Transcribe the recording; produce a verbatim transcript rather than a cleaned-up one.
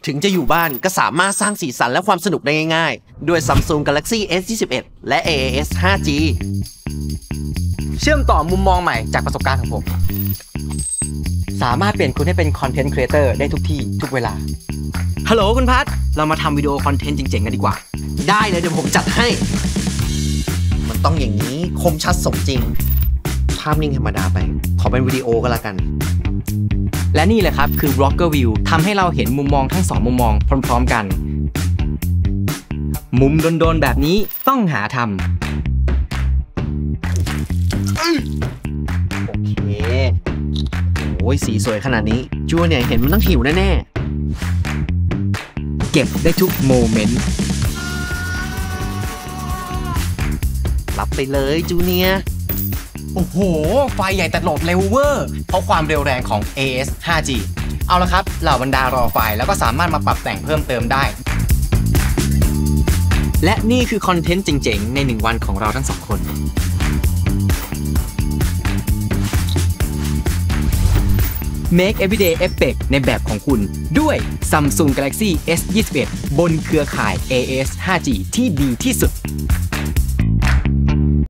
ถึงจะอยู่บ้านก็สามารถสร้างสีสันและความสนุกได้ง่ายๆด้วย Samsung Galaxy เอส ยี่สิบเอ็ด และ เอ เอ เอส ไฟว์ จีเชื่อมต่อมุมมองใหม่จากประสบการณ์ของผมสามารถเปลี่ยนคุณให้เป็นคอนเทนต์ครีเอเตอร์ได้ทุกที่ทุกเวลาฮัลโหลคุณพัทเรามาทำวิดีโอคอนเทนต์เจ๋งๆกันดีกว่าได้เลยเดี๋ยวผมจัดให้มันต้องอย่างนี้คมชัดสมจริงภาพนิ่งธรรมดาไปขอเป็นวิดีโอก็แล้วกันและนี่แหละครับคือ Vlogger View ทำให้เราเห็นมุมมองทั้งสองมุมมองพร้อมๆกันมุมโดนๆแบบนี้ต้องหาทำโอเคโอ้ยสีสวยขนาดนี้จูเนี่ยเห็นมันต้องหิวแน่ๆเก็บได้ทุกโมเมนต์รับไปเลยจูเนียโอ้โหไฟใหญ่แต่โหลดเร็วเวอร์เพราะความเร็วแรงของ เอ เอส ไฟว์ จี เอาละครับเหล่าบรรดารอไฟล์แล้วก็สามารถมาปรับแต่งเพิ่มเติมได้และนี่คือคอนเทนต์เจ๋งๆในหนึ่งวันของเราทั้งสองคน Make Everyday Effect ในแบบของคุณด้วย Samsung Galaxy เอส ยี่สิบเอ็ด บนเครือข่าย เอ เอ เอส ไฟว์ จี ที่ดีที่สุด